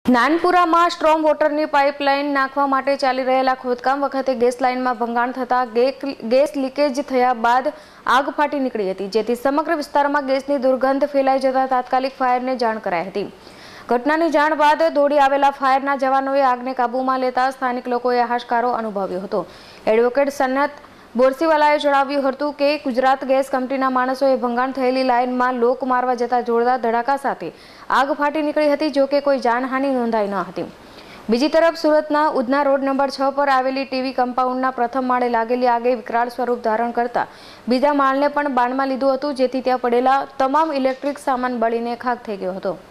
નાનપુરામાં storm વોટરની pipeline નાખવા માટે ચાલી રહેલા ખોદકામ વખતે ગેસ લાઇનમાં ભંગાણ થતા ગેસ લીકેજ થયા બાદ આગ ફાટી નીકળી હતી, જેથી સમગ્ર વિસ્તારમાં ગેસની દુર્ગંધ ફેલાઈ જતા તાત્કાલિક ફાયરને જાણ કરાઈ હતી। ઘટનાની જાણ બાદ દોડી આવેલા ફાયરના જવાનોએ આગને કાબૂમાં લેતા સ્થાનિક લોકોએ હાશકારો અનુભવ્યો હતો। એડવોકેટ સન્નત બોરસીવાલાએ જણાવ્યું હતું કે ગુજરાત ગેસ કંપનીના માણસોએ ભંગાણ થયેલી લાઇનમાં લોક મારવા જતા જોરદાર ધડાકા સાથે આગ ફાટી નીકળી હતી, જો કે કોઈ જાનહાનિ નોંધાઈ ન હતી। બીજી તરફ સુરતના ઉધના રોડ નંબર 6 પર આવેલી ટીવી કમ્પાઉન્ડના પ્રથમ માળે લાગેલી આગે વિકરાળ સ્વરૂપ ધારણ કરતા બીજા માળને પણ બાનમાં લીધું હતું, જેથી ત્યાં પડેલા તમામ ઇલેક્ટ્રિક સામાન બળીને ખાખ થઈ ગયો હતો।